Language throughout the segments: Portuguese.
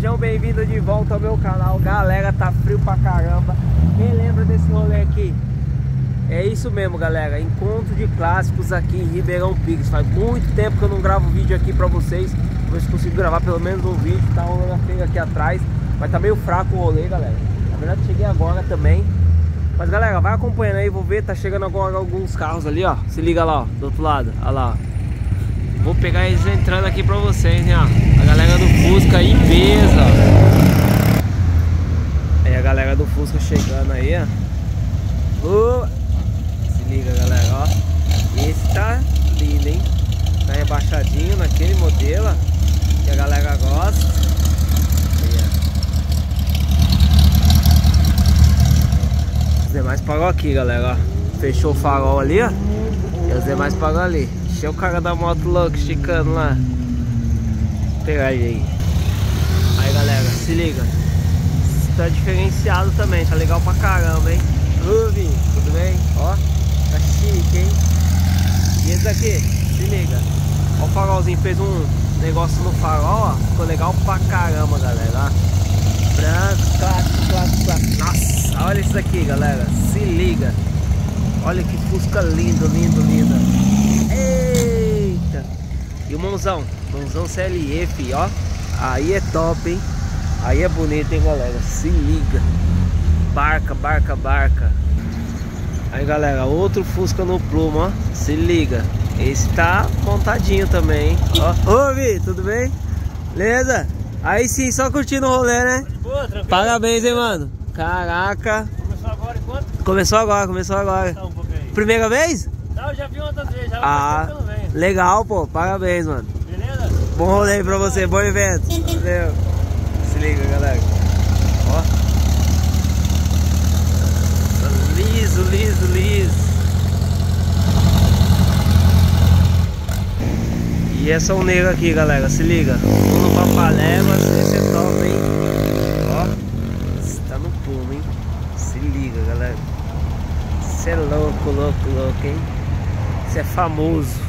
Sejam bem-vindos de volta ao meu canal. Galera, tá frio pra caramba. Quem lembra desse rolê aqui? É isso mesmo, galera. Encontro de clássicos aqui em Ribeirão Pires. Faz muito tempo que eu não gravo vídeo aqui pra vocês. Vou ver se consigo gravar pelo menos um vídeo. Tá rolando a feira aqui atrás, mas tá meio fraco o rolê, galera. Na verdade cheguei agora também. Mas galera, vai acompanhando aí, vou ver. Tá chegando agora alguns carros ali, ó. Se liga lá, ó, do outro lado. Olha lá, ó. Vou pegar eles entrando aqui pra vocês, né, ó. A galera do Fusca em peso, ó. Aí a galera do Fusca chegando aí, ó. Se liga, galera, ó. Esse tá lindo, hein. Tá rebaixadinho naquele modelo, ó, que a galera gosta. Aí, ó. Os demais pagam aqui, galera, ó. Fechou o farol ali, ó. E os demais pagam ali. Deixa o cara da moto louco esticando lá. Vou pegar ele aí. Aí, galera, se liga. Tá diferenciado também, tá legal pra caramba, hein? Vi, tudo bem? Ó, tá chique, hein? E esse daqui, se liga. Ó, o farolzinho fez um negócio no farol, ó. Ficou legal pra caramba, galera, ó. Branco, clássico, clássico, clássico. Nossa, olha isso aqui, galera. Se liga. Olha que Fusca lindo, lindo, lindo. Eita! E o mãozão CLE, fi, ó. Aí é top, hein? Aí é bonito, hein, galera? Se liga. Barca, barca, barca. Aí, galera, outro Fusca no plumo, ó. Se liga. Esse tá montadinho também, hein? Ó. Ô, Vi, tudo bem? Beleza? Aí sim, só curtindo o rolê, né? Boa, tranquilo. Parabéns, hein, mano? Caraca. Começou agora enquanto? Começou agora. Tá um pouco aí. Primeira vez? Não, eu já vi outras vezes, já faz tempo que eu não venho. Legal, pô. Parabéns, mano. Beleza? Bom rolê aí pra você, bom evento. Valeu. Se liga, galera. Ó. Liso, liso, liso. E essa uneira aqui, galera, se liga. No Papaléguas, esse é top, hein? Ó. Esse tá no pulo, hein? Se liga, galera. Esse é louco, louco, louco, hein? Esse é famoso.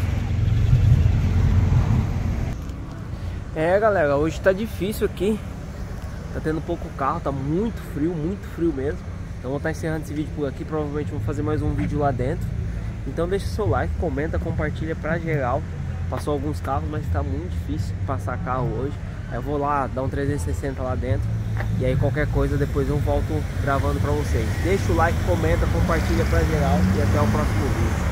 É, galera, hoje tá difícil aqui. Tá tendo pouco carro, tá muito frio mesmo. Então vou estar encerrando esse vídeo por aqui. Provavelmente vou fazer mais um vídeo lá dentro. Então deixa o seu like, comenta, compartilha pra geral. Passou alguns carros, mas tá muito difícil passar carro hoje. Aí eu vou lá dar um 360 lá dentro. E aí qualquer coisa depois eu volto gravando pra vocês. Deixa o like, comenta, compartilha pra geral. E até o próximo vídeo.